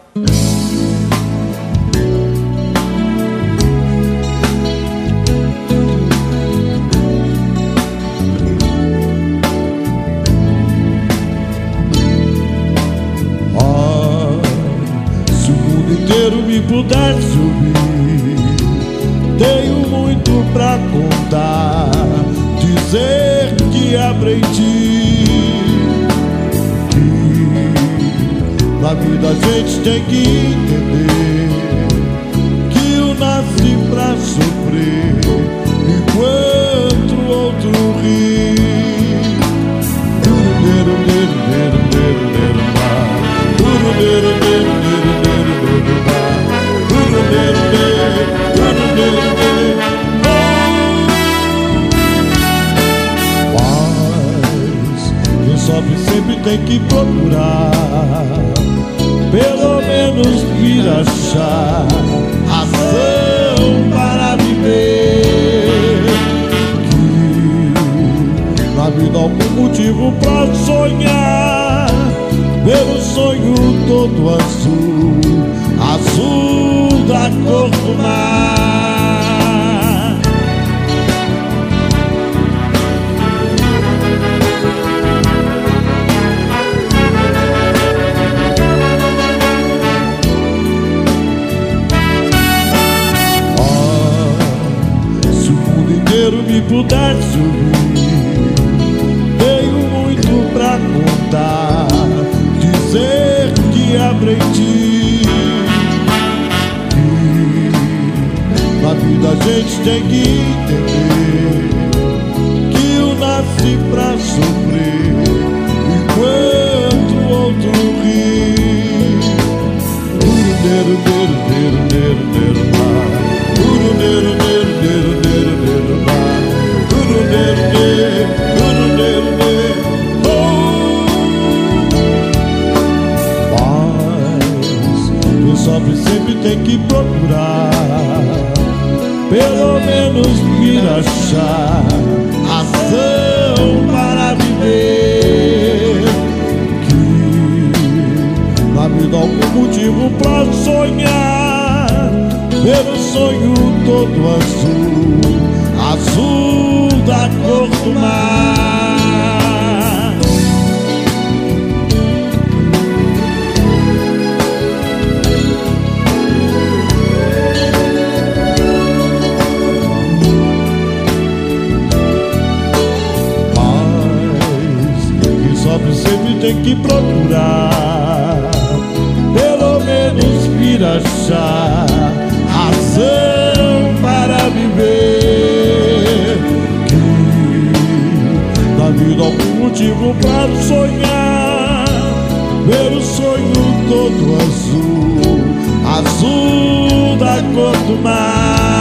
Me pudesse ouvir, tenho muito pra contar, dizer que aprendi que na vida a gente tem que entender que eu nasci pra sofrer enquanto o outro ri. Mas quem sofre sempre tem que procurar, pelo menos vir achar razão para viver, que na vida algum motivo pra sonhar, ver o sonho todo azul, azul da cor do mar. Se o mundo inteiro me pudesse ouvir, tenho muito pra contar, dizer que aprendi que na vida a gente tem que entender que eu nasci pra sofrer enquanto o outro ri. Sofre sempre tem que procurar, pelo menos vir achar razão para viver, que na vida algum motivo pra sonhar, ver o sonho todo azul, azul da cor do mar. Sempre tem que procurar, pelo menos vir achar razão para viver, que na vida algum motivo pra sonhar, ver o sonho todo azul, azul da cor do mar.